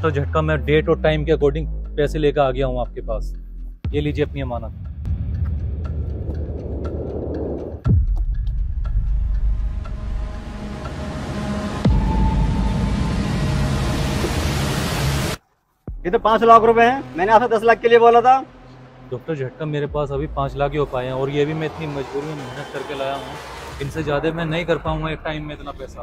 Doctor झटका, मैं date और टाइम के अकॉर्डिंग पैसे लेकर आ गया हूँ आपके पास। ये लीजिए अपनी अमानत। ये तो 5 लाख रुपए हैं, मैंने आपसे 10 लाख के लिए बोला था। डॉक्टर झटका, मेरे पास अभी 5 लाख ही हो पाए हैं और ये भी मैं इतनी मजबूरी में मेहनत करके लाया हूँ, इनसे ज़्यादा मैं नहीं कर पाऊंगा एक टाइम में इतना पैसा।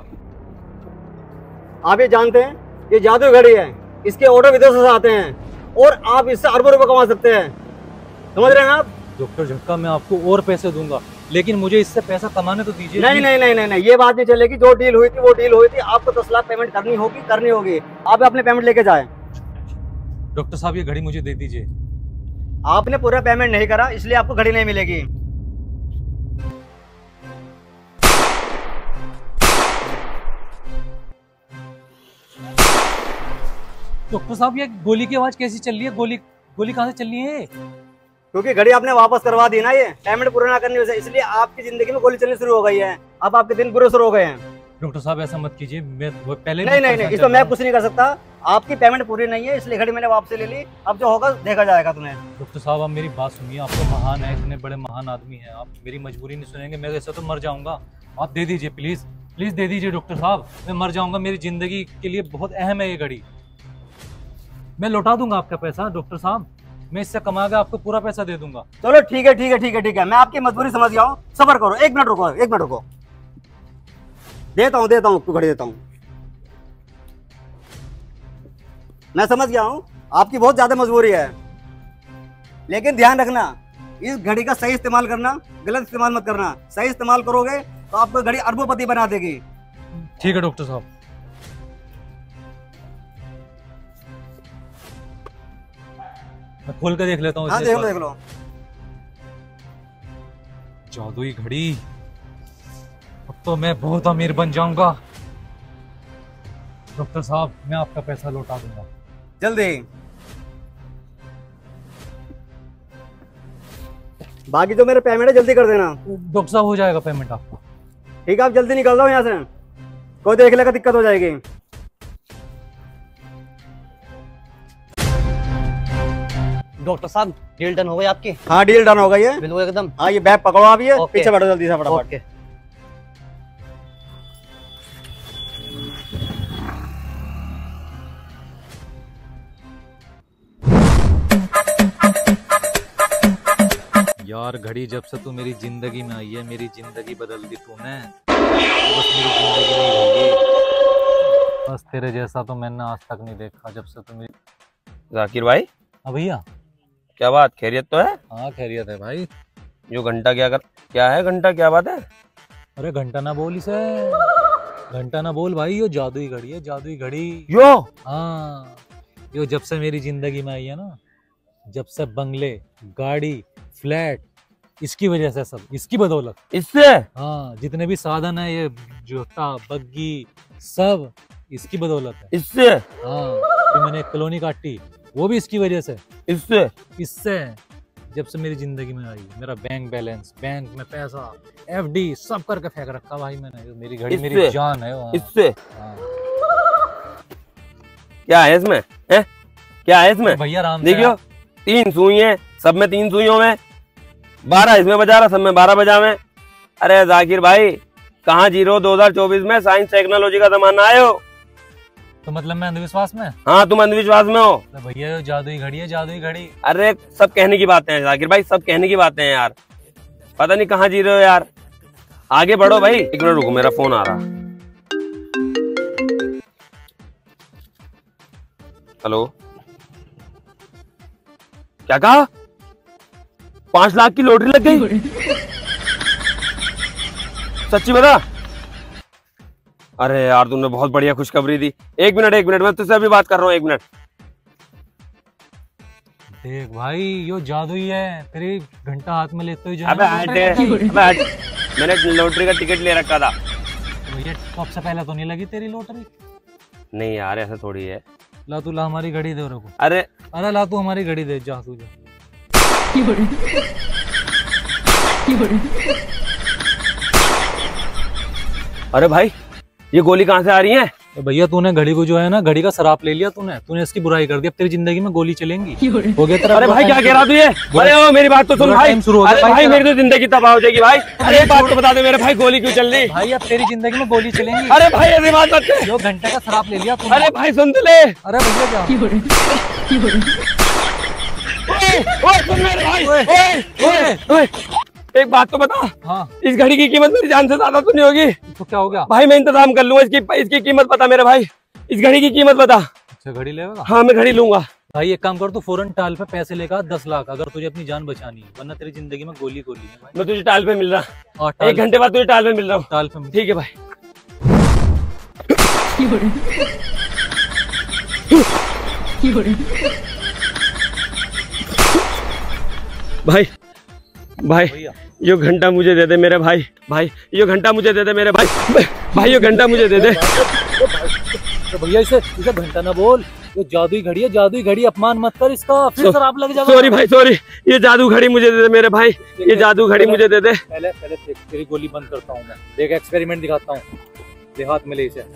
आप ये जानते हैं ये जादू घड़ी है, इसके ऑर्डर विदेशों से आते हैं और आप इससे अरबों रुपए कमा सकते हैं, समझ रहे हैं आप? डॉक्टर झटका, मैं आपको और पैसे दूंगा, लेकिन मुझे इससे पैसा कमाने तो दीजिए। नहीं नहीं नहीं नहीं नहीं, ये बात नहीं चलेगी। जो डील हुई थी वो डील हुई थी। आपको 10 लाख पेमेंट करनी होगी। आप अपने पेमेंट लेके जाए। डॉक्टर साहब, ये घड़ी मुझे दे दीजिए। आपने पूरा पेमेंट नहीं करा, इसलिए आपको घड़ी नहीं मिलेगी। डॉक्टर साहब, ये गोली की आवाज कैसी चल रही है? गोली कहाँ से चल रही है? क्योंकि घड़ी आपने वापस करवा दी ना, ये पेमेंट पूरा ना करने से, इसलिए आपकी जिंदगी में गोली चलनी शुरू हो गई है। अब आपके दिन बुरे शुरू हो गए हैं। डॉक्टर साहब, ऐसा मत कीजिए, मैं पहले नहीं, इसमें मैं कुछ नहीं कर सकता। आपकी पेमेंट पूरी नहीं है, इसलिए घड़ी मैंने वापस ले ली। अब जो होगा देखा जाएगा तुम्हें। डॉक्टर साहब, आप मेरी बात सुनिए, आप तो महान है, इतने बड़े महान आदमी हैं, आप मेरी मजबूरी नहीं सुनेंगे, मैं ऐसा तो मर जाऊंगा। आप दे दीजिए प्लीज दे दीजिए डॉक्टर साहब, मैं मर जाऊंगा, मेरी जिंदगी के लिए बहुत अहम है ये घड़ी। मैं लौटा दूंगा आपका पैसा डॉक्टर साहब, मैं इससे कमा के आपको पूरा पैसा दे दूंगा। चलो ठीक है, मैं आपकी मजबूरी समझ गया हूँ। सब्र करो, एक मिनट रुको। देता हूँ घड़ी देता हूँ। मैं समझ गया हूँ आपकी बहुत ज्यादा मजबूरी है, लेकिन ध्यान रखना, इस घड़ी का सही इस्तेमाल करना, गलत इस्तेमाल मत करना। सही इस्तेमाल करोगे तो आपको घड़ी अरबोपति बना देगी। ठीक है डॉक्टर साहब। मैं खोल कर देख लेता हूँ। हाँ, देख लो। जादुई घड़ी, अब तो मैं बहुत अमीर बन जाऊंगा। डॉक्टर साहब, मैं आपका पैसा लौटा दूंगा जल्दी। बाकी जो मेरे पेमेंट है जल्दी कर देना। डॉक्टर साहब, हो जाएगा पेमेंट आपको। ठीक है, आप जल्दी निकल जाओ यहाँ से, कोई देख लेगा दिक्कत हो जाएगी। डॉक्टर साहब, डील डन हो गई आपकी? हाँ, डील डन हो गई है बिल्कुल एकदम। हाँ, ये बैग पकड़ो आप, ये पीछे बैठो जल्दी से फटाफट। यार घड़ी, जब से तू मेरी जिंदगी में आई है, मेरी जिंदगी बदल दी तूने। बस मेरी जिंदगी नहीं होगी, बस तेरे जैसा तो मैंने आज तक नहीं देखा जब से तू मेरी। जाकिर भाई। हाँ भैया। क्या बात, खैरियत तो है? हाँ खैरियत है भाई। जो घंटा क्या है घंटा, क्या बात है? अरे घंटा ना बोल इसे, घंटा ना बोल भाई, यो जादुई घड़ी है, जादुई घड़ी। यो? हाँ, यो जब से मेरी जिंदगी में आई है ना, जब से बंगले, गाड़ी, फ्लैट, इसकी वजह से, सब इसकी बदौलत। इससे? हाँ, जितने भी साधन है, ये जोता, बग्गी, सब इसकी बदौलत है। इससे? हाँ, फिर मैंने एक कॉलोनी काटी, वो भी इसकी वजह से। इससे जब से मेरी जिंदगी में आई, मेरा बैंक बैलेंस, बैंक में पैसा, FD सब करके फेंक रखा भाई मैंने। मेरी घड़ी मेरी जान है। इससे? हाँ। क्या है इसमें? क्या है इसमें? भैया राम, देखियो 3 सुई है, सब में 3 सुइयों में 12 इसमें बजा रहा, सब में 12 बजा में। अरे जाकिर भाई, कहाँ जी रहो? 2024 में साइंस टेक्नोलॉजी का जमाना आए हो। तो मतलब मैं अंधविश्वास में? हाँ, तुम अंधविश्वास में हो। तो भैया जादुई घड़ी है, जादुई घड़ी। अरे सब कहने की बातें हैं जाकिर भाई, सब कहने की बातें हैं यार, पता नहीं कहाँ जी रहे हो यार। आगे बढ़ो भाई। एक मिनट रुको, मेरा फोन आ रहा। हेलो, क्या कहा? 5 लाख की लॉटरी लग गई? सच्ची बता? अरे यार, तुमने बहुत बढ़िया खुशखबरी दी। एक मिनट, मैं तुझसे अभी बात कर रहा हूँ, 1 मिनट। देख भाई, यो जादुई है, तेरी घंटा हाथ में लेते हुए। अबे मैंने लॉटरी का टिकट ले रखा था। तो ये कब से पहले तो नहीं लगी तेरी लॉटरी? नहीं यार, ऐसा थोड़ी है। ला तू, ला हमारी घड़ी दे। अरे ला तू हमारी घड़ी दे, जा तू जा। अरे भाई, ये गोली कहाँ से आ रही है? तो भैया तूने घड़ी को जो है ना, घड़ी का शराब ले लिया तूने इसकी बुराई कर दी। अब तेरी जिंदगी में गोली चलेंगी। हो गया तेरा। अरे भाई क्या कह रहा तू ये? अरे ओ मेरी बात तो सुन भाई। अरे भाई मेरी तो जिंदगी तबाह हो जाएगी भाई। अरे एक बात तो बता दे मेरे भाई, गोली क्यों चल रही? भाई अब तेरी जिंदगी में गोली चलेंगी। अरे भाई ऐसी बात मत कर। जो घंटे का शराब ले लिया तूने। अरे भाई सुन तो ले। अरे भैया क्या? ओए सुन मेरे भाई। ओए एक बात तो बता। हाँ इस घड़ी की कीमत मेरी जान से ज्यादा तो नहीं होगी? तो क्या हो गया? भाई मैं इंतजाम कर लूंगा, इसकी कीमत बता मेरे भाई, इस घड़ी की कीमत बता। अच्छा घड़ी लेगा? हाँ मैं घड़ी लूंगा। भाई एक काम कर, तू फौरन टाल पे पैसे लेकर 10 लाख, अगर तुझे अपनी जान बचानी है, वरना तेरी जिंदगी में गोली है भाई। मैं तुझे टाल पे मिल रहा। और 1 घंटे बाद तुझे टाल पे मिल रहा हूँ। टाल पे ठीक है भाई। भाई भाई ये घंटा मुझे दे दे मेरे भाई। भाई ये घंटा मुझे दे दे मेरे भाई। भाई ये घंटा मुझे दे दे। तो भैया इसे घंटा ना बोल, ये जादुई घड़ी है, जादुई घड़ी, अपमान मत कर इसका, फिर शराब लग जाएगा। सॉरी भाई सॉरी, ये जादू घड़ी मुझे दे दे मेरे भाई, ये जादू घड़ी मुझे दे दे। पहले तेरी गोली बंद करता हूँ मैं, देख एक्सपेरिमेंट दिखाता हूँ। देहात में ले इसे।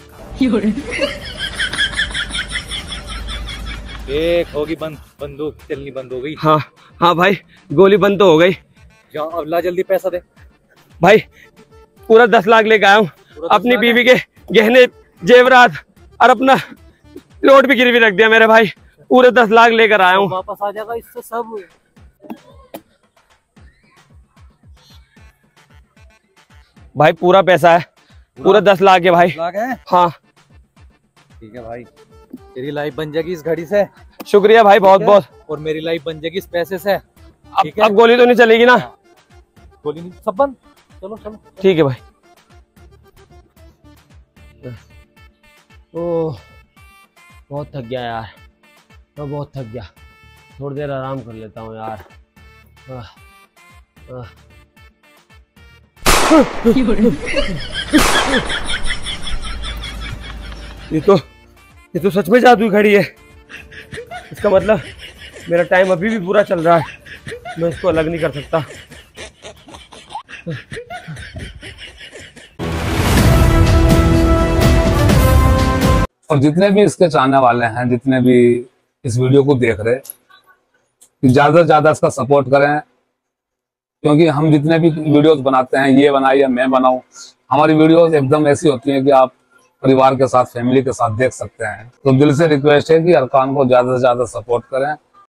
एक होगी बंद, बंदूक चलनी बंद हो गई। हाँ हाँ भाई गोली बंद तो हो गई। जा अब ला जल्दी पैसा दे। भाई पूरा 10 लाख लेके आया हूँ, अपनी बीवी के गहने जेवरात और अपना प्लॉट भी गिरवी रख दिया मेरे भाई। पूरे 10 लाख लेकर आया हूँ। वापस आ जाएगा इससे सब। भाई पूरा पैसा है, पूरा 10 लाख है भाई। लाख है? हाँ ठीक है भाई, तेरी लाइफ बन जाएगी इस घड़ी से। शुक्रिया भाई बहुत बहुत। और मेरी लाइफ बन जाएगी इस पैसे से। अब गोली तो नहीं चलेगी ना? गोली नहीं, सब बंद। चलो चलो ठीक है भाई। ओह बहुत थक गया यार, मैं बहुत थक गया, थोड़ी देर आराम कर लेता हूँ यार। ये तो सच में जादुई घड़ी है। इसका मतलब मेरा टाइम अभी भी पूरा चल रहा है, मैं इसको अलग नहीं कर सकता। और जितने भी इसके चाहने वाले हैं, जितने भी इस वीडियो को देख रहे, ज्यादा से ज्यादा इसका सपोर्ट करें, क्योंकि हम जितने भी वीडियोस बनाते हैं, ये बनाए या मैं बनाऊं, हमारी वीडियोस एकदम ऐसी होती हैं कि आप परिवार के साथ, फैमिली के साथ देख सकते हैं। तो दिल से रिक्वेस्ट है कि अरकान को ज्यादा से ज्यादा सपोर्ट करें।